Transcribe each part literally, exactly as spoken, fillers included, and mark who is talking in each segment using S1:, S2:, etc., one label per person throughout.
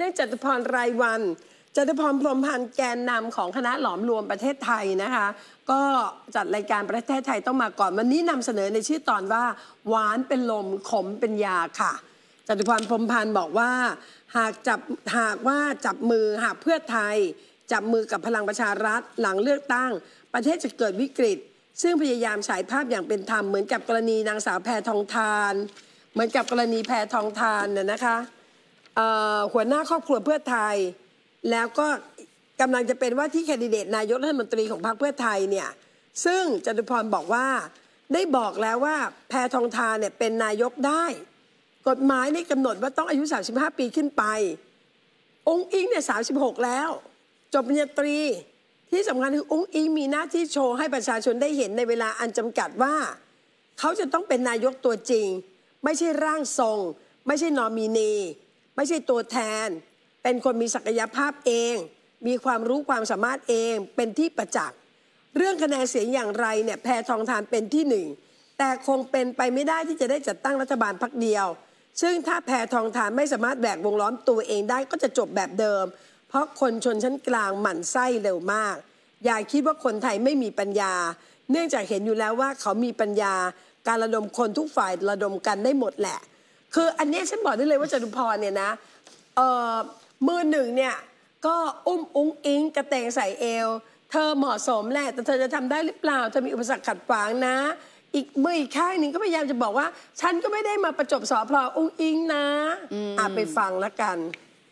S1: รื่องจตุพรรายวันจตุพรพรหมพันธ์แกนนำของคณะหลอมรวมประเทศไทยนะคะก็จัดรายการประเทศไทยต้องมาก่อนวันนี้นำเสนอในชื่อตอนว่าหวานเป็นลมขมเป็นยาค่ะจตุพรพรหมพันธ์บอกว่าหากจับหากว่าจับมือหากเพื่อไทยจับมือกับพลังประชารัฐหลังเลือกตั้งประเทศจะเกิดวิกฤตซึ่งพยายามฉายภาพอย่างเป็นธรรมเหมือนกับกรณีนางสาวแพทองธารเหมือนกับกรณีแพทองธารเนี่ยนะคะหัวหน้าครอบครัวเพื่อไทยแล้วก็กำลังจะเป็นว่าที่แคนดิเดตนายกรัฐมนตรีของพรรคเพื่อไทยเนี่ยซึ่งจตุพรบอกว่าได้บอกแล้วว่าแพทองธารเนี่ยเป็นนายกได้กฎหมายนี่กำหนดว่าต้องอายุสามสิบห้าปีขึ้นไปองค์อิงเนี่ยสามสิบหกแล้วจบปริญญาตรีที่สำคัญคือองค์อิงมีหน้าที่โชว์ให้ประชาชนได้เห็นในเวลาอันจำกัดว่าเขาจะต้องเป็นนายกตัวจริงไม่ใช่ร่างทรงไม่ใช่นอมินีไม่ใช่ตัวแทนเป็นคนมีศักยภาพเองมีความรู้ความสามารถเองเป็นที่ประจักษ์เรื่องคะแนนเสียงอย่างไรเนี่ยแพทองธารเป็นที่หนึ่งแต่คงเป็นไปไม่ได้ที่จะได้จัดตั้งรัฐบาลพรรคเดียวซึ่งถ้าแพทองธารไม่สามารถแบกวงล้อมตัวเองได้ก็จะจบแบบเดิมเพราะคนชนชั้นกลางหมั่นไส้เร็วมากอย่าคิดว่าคนไทยไม่มีปัญญาเนื่องจากเห็นอยู่แล้วว่าเขามีปัญญาการระดมคนทุกฝ่ายระดมกันได้หมดแหละคืออันนี้ฉันบอกได้เลยว่าจตุพรเนี่ยนะเอ่อมือหนึ่งเนี่ยก็อุ้มอุ้งอิงกระเตงใส่เอวเธอเหมาะสมแหละแต่เธอจะทำได้หรือเปล่าเธอมีอุปสรรคขัดขวางนะอีกมืออีกข้างหนึ่งก็พยายามจะบอกว่าฉันก็ไม่ได้มาประจบสอพลออุ้งอิงนะอ่ะไปฟังแล้วกัน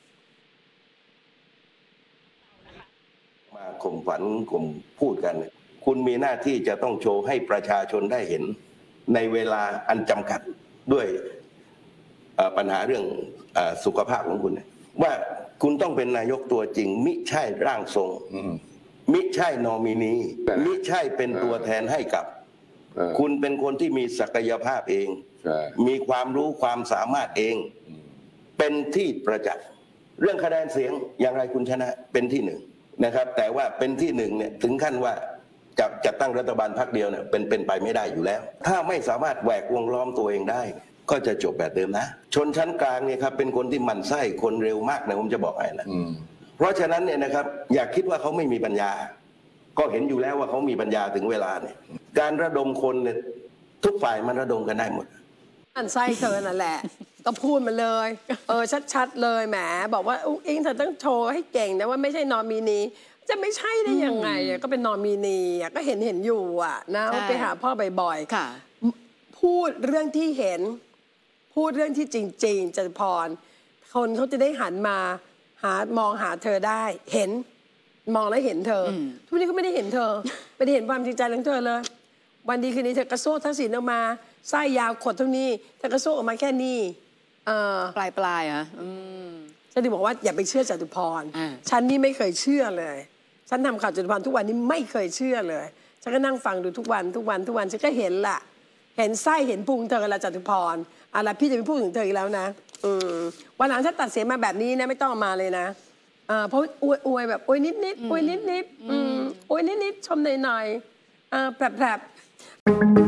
S2: มาข่มฝันข่มพูดกันคุณมีหน้าที่จะต้องโชว์ให้ประชาชนได้เห็นในเวลาอันจำกัดด้วยปัญหาเรื่องสุขภาพของคุณว่าคุณต้องเป็นนายกตัวจริงมิใช่ร่างทรงมิใช่นอมินีมิใช่เป็นตัวแทนให้กับคุณเป็นคนที่มีศักยภาพเองมีความรู้ความสามารถเองเป็นที่ประจักษ์เรื่องคะแนนเสียงอย่างไรคุณชนะเป็นที่หนึ่งนะครับแต่ว่าเป็นที่หนึ่งเนี่ยถึงขั้นว่าจะจัดตั้งรัฐบาลพรรคเดียวเนี่ยเป็นเป็นไปไม่ได้อยู่แล้วถ้าไม่สามารถแหวกวงล้อมตัวเองได้ก็จะจบแบบเดิมนะชนชั้นกลางเนี่ยครับเป็นคนที่หมั่นไส้คนเร็วมากนะผมจะบอกให้นะเพราะฉะนั้นเนี่ยนะครับอย่าคิดว่าเขาไม่มีปัญญาก็เห็นอยู่แล้วว่าเขามีปัญญาถึงเวลาเนี่ยการระดมคนเนี่ยทุกฝ่ายมันระดมกันได้หมด
S1: อันไส้เธอนั่นแหละก็พูดมาเลยเออชัดๆเลยแหมบอกว่าอุ้งอิงเธอต้องโชว์ให้เก่งนะว่าไม่ใช่นอมินีจะไม่ใช่ได้ยังไงก็เป็นนอมินีก็เห็นเห็นอยู่อ่ะนะไปหาพ่อบ่อยๆพูดเรื่องที่เห็นพูดเรื่องที่จริงๆจตุพรคนเขาจะได้หันมาหามองหาเธอได้เห็นมองแล้วเห็นเธอทุกนี้ก็ไม่ได้เห็นเธอไม่ได้เห็นความจริงใจของเธอเลยวันดีคืนนี้เธอกระโซ่ทักษิณออกมาไส้ยาวขดเท่านี้เธอกระโซ่ออกมาแค่นี้
S3: ปลายปลายอ่ะ
S1: ฉันถึงบอกว่าอย่าไปเชื่อจตุพรฉันนี่ไม่เคยเชื่อเลยฉันทำข่าวจตุพรทุกวันนี้ไม่เคยเชื่อเลยฉันก็นั่งฟังดูทุกวันทุกวันทุกวันฉันก็เห็นแหละเห็นไส้เห็นพุงเธอละจตุพรอะไรพี่จะไปพูดถึงเธออีกแล้วนะวันหลังถ้าตัดเสียงมาแบบนี้นะไม่ต้องมาเลยนะเพราะอวยอวยแบบอวยนิดนิดอวยนิดนิดอวยนิดนิดชมหน่อยหน่อยแผลบ